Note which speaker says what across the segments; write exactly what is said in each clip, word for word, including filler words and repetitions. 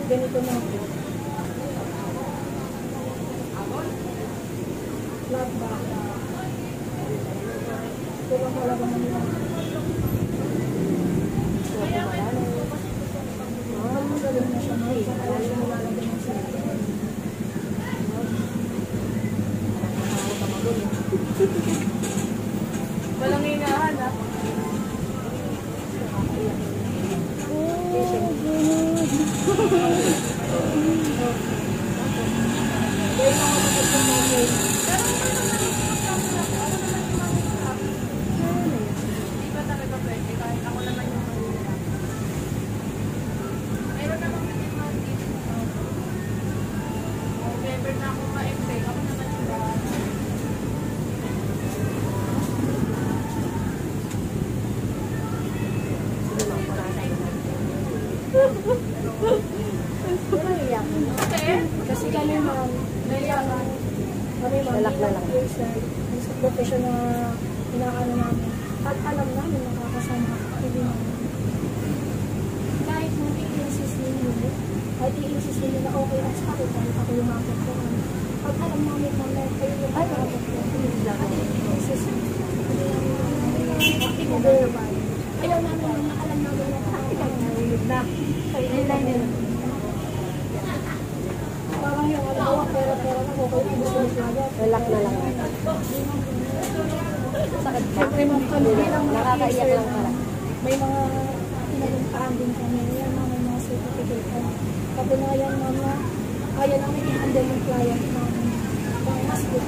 Speaker 1: Ganito na po. Flat back. Kung wala ba naman lang. So, kung wala na. Ah, magaling na siya. Wala siya malalagay ng siya.
Speaker 2: Walang hinahan, ha?
Speaker 1: Kasi kami ma'am, kami ma'am,
Speaker 3: lalak-lalak.
Speaker 1: Sa profesyon na inaano namin, at alam namin nakakasama hindi namin. Kahit hindi i-insist ninyo, kahit i-insist ninyo na okay at sa akin, kahit ako yung makapag ko. Pag alam namin ma'am na kayo yung makapag ko, at i-insist hindi mo ba? Ayaw namin na alam namin na nakakapag na kayo nila. Parang yung alawa, pera-pera na okay na gusto nyo agad.
Speaker 3: Relax na lang.
Speaker 1: Sakit ka. Siyempre ma'am kami bilang mga
Speaker 3: nakakaiyak lang pala.
Speaker 1: May mga pinalimpaan din kami. Yan mga may mga certificate kami. Patunayan ma'am na kaya namin i-handle yung client namin. Pang mas good.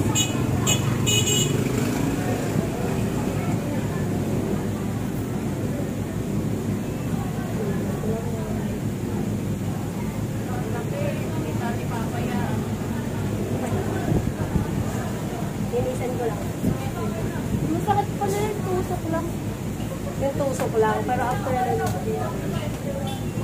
Speaker 3: Linisan ko lang.
Speaker 1: Masakit pala yung tusok lang.
Speaker 3: Yung tusok lang, pero after na lang.